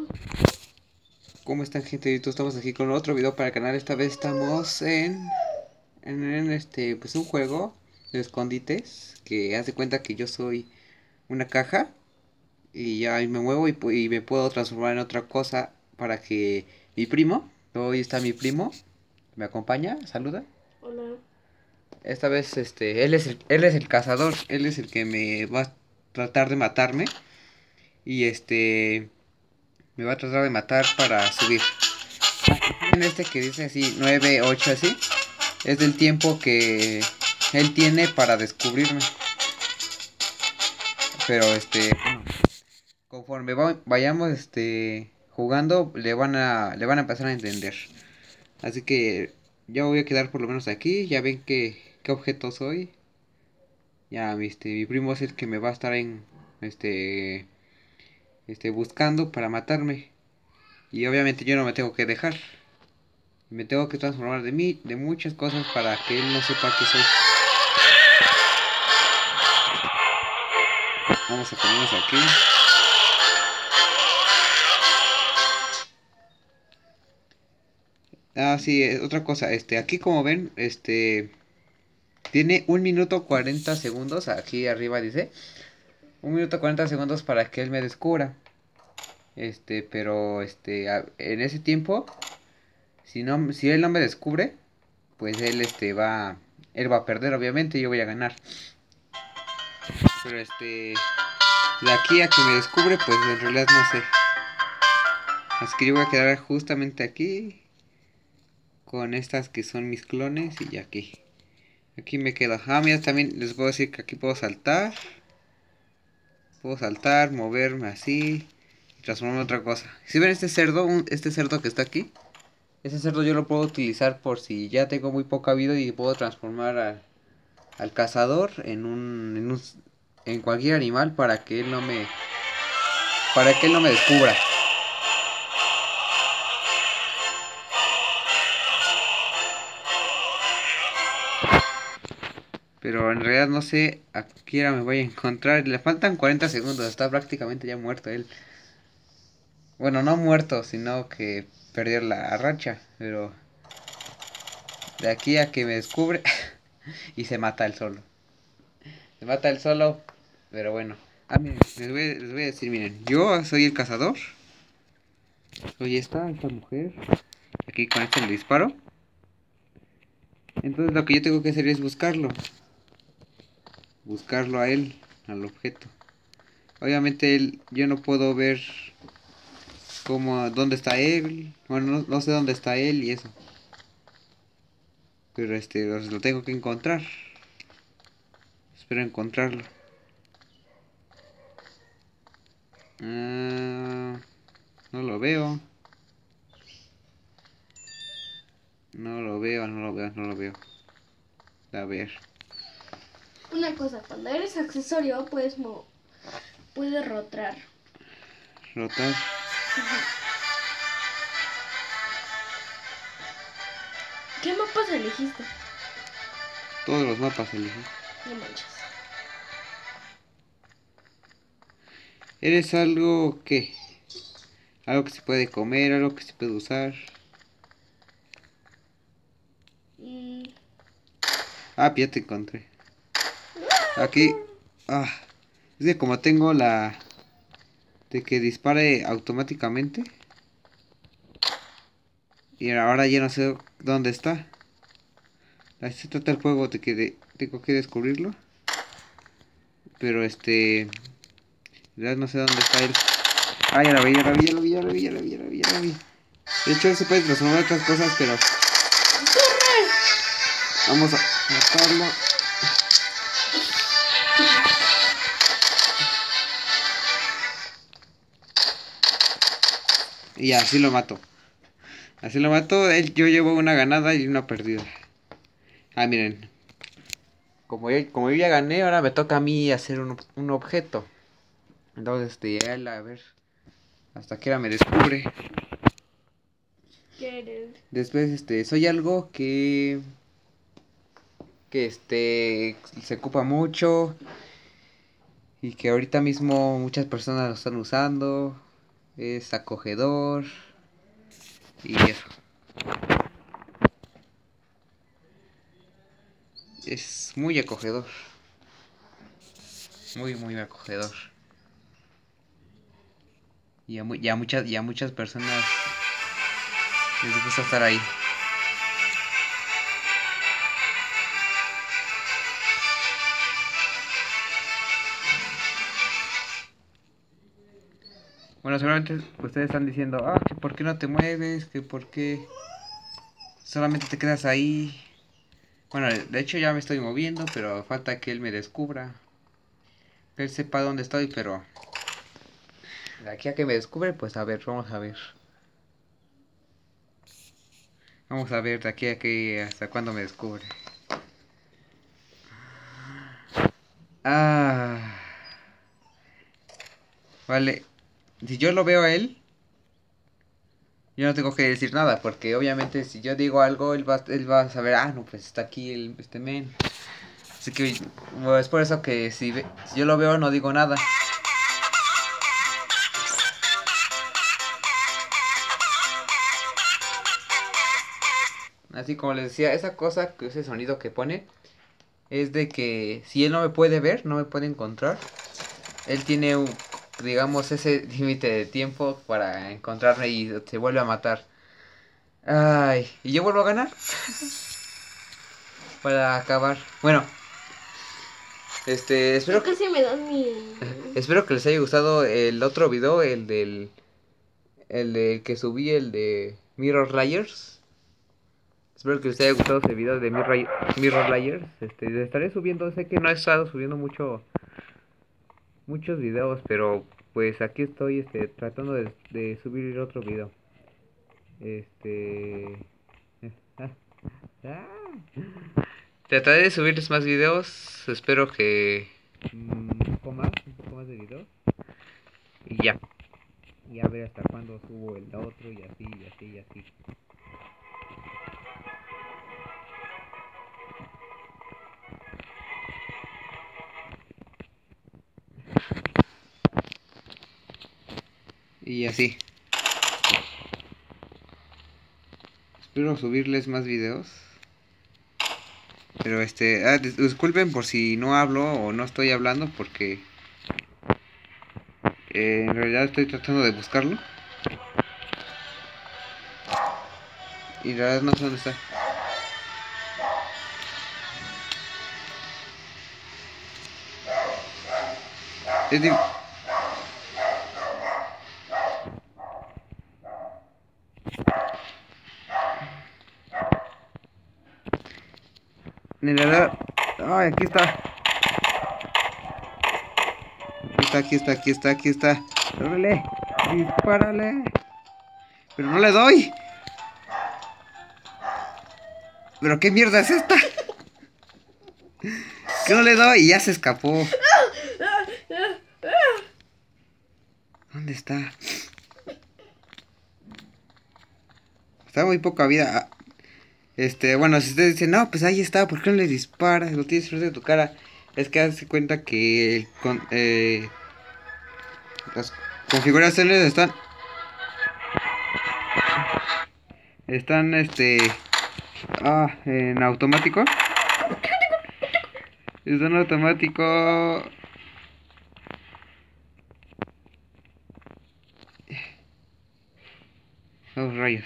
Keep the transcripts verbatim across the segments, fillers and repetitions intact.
¿Cómo están, gente? Ahorita estamos aquí con otro video para el canal. Esta vez estamos en, en, en este, pues un juego de escondites. Que hace cuenta que yo soy una caja y ya me muevo y, pu- y me puedo transformar en otra cosa para que mi primo, hoy está mi primo, me acompaña, saluda. Hola. Esta vez, este, él es el, él es el cazador, él es el que me va a tratar de matarme y este, me va a tratar de matar para subir. En este que dice así, nueve ocho así, es del tiempo que él tiene para descubrirme. Pero este, bueno, conforme va- vayamos este jugando, le van a le van a empezar a entender. Así que ya voy a quedar por lo menos aquí, ya ven que qué objeto soy. Ya este, mi primo es el que me va a estar en este este buscando para matarme. Y obviamente yo no me tengo que dejar. Me tengo que transformar de mí, de muchas cosas para que él no sepa que soy. Vamos a ponernos aquí. Ah, sí, eh, otra cosa, este, aquí como ven, este, tiene un minuto cuarenta segundos, aquí arriba dice, un minuto cuarenta segundos para que él me descubra. Este, pero, este, a- en ese tiempo, si no, si él no me descubre, pues él, este, va, él va a perder, obviamente, y yo voy a ganar. Pero, este, de aquí a que me descubre, pues en realidad no sé. Así que yo voy a quedar justamente aquí, con estas que son mis clones, y aquí. Aquí me quedo. Ah, mira, también les puedo decir que aquí puedo saltar. Puedo saltar, moverme así y transformarme en otra cosa. Si ven este cerdo, un- este cerdo que está aquí, ese cerdo yo lo puedo utilizar por si ya tengo muy poca vida y puedo transformar al, al cazador en un, en un en cualquier animal para que él no me para que él no me descubra. Pero en realidad no sé a qué hora me voy a encontrar. Le faltan cuarenta segundos, está prácticamente ya muerto él. Bueno, no muerto, sino que perdió la racha. Pero de aquí a que me descubre y se mata él solo. Se mata él solo, pero bueno. Ah, miren, les voy, les voy a decir, miren, yo soy el cazador. Soy esta, esta mujer. Aquí con este le disparo. Entonces lo que yo tengo que hacer es buscarlo. Buscarlo a él, al objeto. Obviamente él, yo no puedo ver cómo, dónde está él. Bueno, no, no sé dónde está él y eso. Pero este, pues, lo tengo que encontrar. Espero encontrarlo. Ah, no lo veo. No lo veo, no lo veo, no lo veo. A ver. Una cosa, cuando eres accesorio puedes mo puedes rotar. Rotar. ¿Qué mapas elegiste? Todos los mapas elegí. No manches. ¿Eres algo que? Algo que se puede comer, algo que se puede usar. Mm. Ah, ya te encontré. Aquí. Ah. Es que como tengo la. De que dispare automáticamente. Y ahora ya no sé dónde está. Así se trata el juego de que de- tengo que descubrirlo. Pero este. En realidad no sé dónde está él. Ah, ya lo vi, ya lo vi, ya lo vi, ya lo vi, ya lo vi, ya lo vi, ya lo vi. De hecho, él se puede transformar en otras cosas, pero ¡Corre! vamos a matarlo. Y así lo mato. Así lo mato. Él, yo llevo una ganada y una perdida. Ah, miren. Como yo, como yo ya gané, ahora me toca a mí hacer un, un objeto. Entonces, este, él, a ver. Hasta que ahora me descubre. ¿Qué eres? Después, este, soy algo que. Que este. Se ocupa mucho. Y que ahorita mismo muchas personas lo están usando. Es acogedor. Y eso. Es muy acogedor. Muy, muy acogedor. Y a, mu y a muchas, y a muchas personas les gusta estar ahí. Bueno, seguramente ustedes están diciendo, ah, que por qué no te mueves, que por qué solamente te quedas ahí. Bueno, de hecho ya me estoy moviendo, pero falta que él me descubra. Que él sepa dónde estoy, pero de aquí a que me descubre, pues a ver, vamos a ver. Vamos a ver de aquí a que hasta cuándo me descubre. Ah, vale. Si yo lo veo a él, yo no tengo que decir nada, porque obviamente si yo digo algo, él va, él va a saber, ah, no, pues está aquí el, este men. Así que bueno, es por eso que si, ve, si yo lo veo no digo nada. Así como les decía, esa cosa, ese sonido que pone, es de que si él no me puede ver, no me puede encontrar, él tiene, un, digamos, ese límite de tiempo para encontrarme y se vuelve a matar. Ay, ¿y yo vuelvo a ganar? Para acabar. Bueno, este, espero que... casi me dan mi... espero que les haya gustado el otro video, el del... El del que subí, el de Mirror Layers. Espero que les haya gustado ese video de Mirror, Mirror Layers. Este, les estaré subiendo, sé que no he estado subiendo mucho muchos videos, pero pues aquí estoy este tratando de, de subir otro video. Este trataré de subirles más videos. Espero que un poco más, un poco más de videos. Y ya. Y a ver hasta cuándo subo el otro y así, y así, y así. Y así. Espero subirles más videos. Pero este, ah, disculpen por si no hablo o no estoy hablando porque eh, en realidad estoy tratando de buscarlo. Y la verdad no sé dónde está. Es de... En realidad... Ay, aquí está. Aquí está, aquí está, aquí está, aquí está. ¡Órale! ¡Dispárale! ¡Pero no le doy! ¿Pero qué mierda es esta? Que no le doy y ya se escapó. ¿Dónde está? Está muy poca vida. Este, bueno, si ustedes dicen, no, pues ahí está, ¿por qué no le disparas? Lo tienes frente de tu cara. Es que hazte cuenta que el con, eh, las configuraciones están... Están, este... Ah, en automático. Están en automático. Oh, rayos.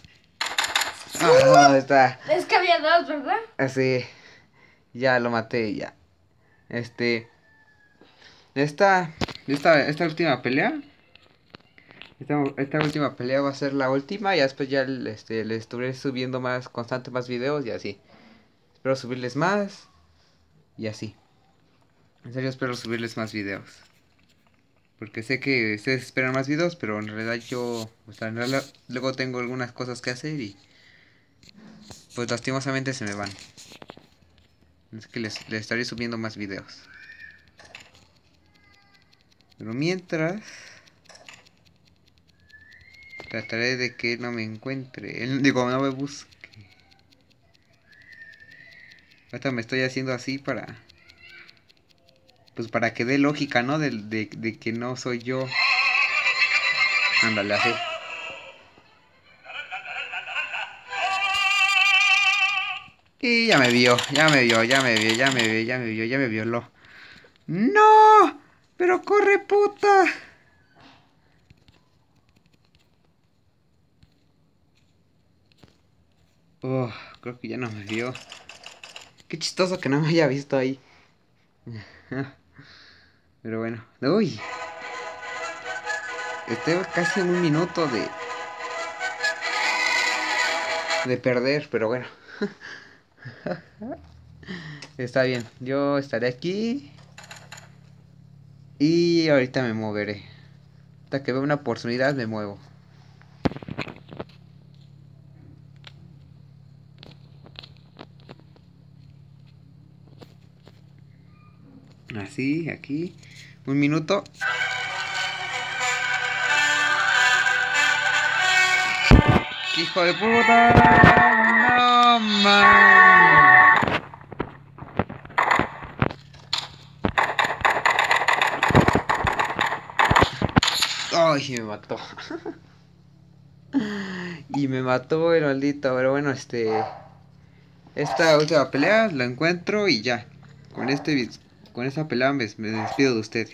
Ah, está. Es que había dos, ¿verdad? Así. Ya lo maté, ya. Este. Esta. Esta, esta última pelea. Esta, esta última pelea va a ser la última. Y después ya este, les estuve subiendo más constante más videos y así. Espero subirles más. Y así. En serio espero subirles más videos. Porque sé que ustedes esperan más videos, pero en realidad yo, o sea, en realidad luego tengo algunas cosas que hacer y pues lastimosamente se me van. Es que les, les estaré subiendo más videos. Pero mientras, trataré de que él no me encuentre. Él, digo, no me busque. Ahorita me estoy haciendo así para... Pues para que dé lógica, ¿no? De, de, de que no soy yo. Ándale, así. Y ya me vio, ya me vio, ya me vio, ya me vio, ya me vio, ya me violó. ¡No! ¡Pero corre, puta! Oh, creo que ya no me vio. Qué chistoso que no me haya visto ahí. Pero bueno. Uy. Estoy casi en un minuto de... De perder, pero bueno. Está bien. Yo estaré aquí. Y ahorita me moveré. Hasta que vea una oportunidad me muevo. Así, aquí. Un minuto. ¡Hijo de puta! ¡No, man! ¡Ay, me mató! Y me mató el maldito. Pero bueno, este... Esta última pelea la encuentro y ya. Con este con esta pelea me, me despido de ustedes.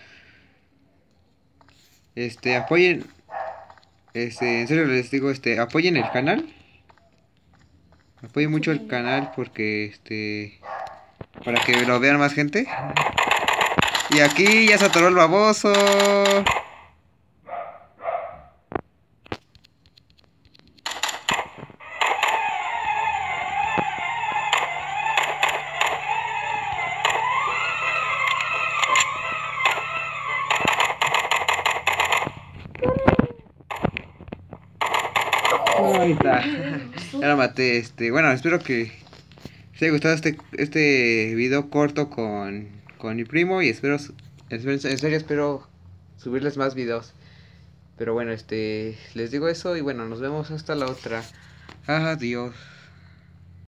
Este, apoyen... Este, en serio les digo, este, apoyen el canal. Apoyen mucho el canal porque, este... Para que lo vean más gente. Y aquí ya se atoró el baboso. Ahí está. Ya lo maté. Este, bueno, espero que les haya gustado este, este video corto con, con mi primo. Y espero, en serio espero subirles más videos. Pero bueno, este, les digo eso y bueno, nos vemos hasta la otra. Adiós.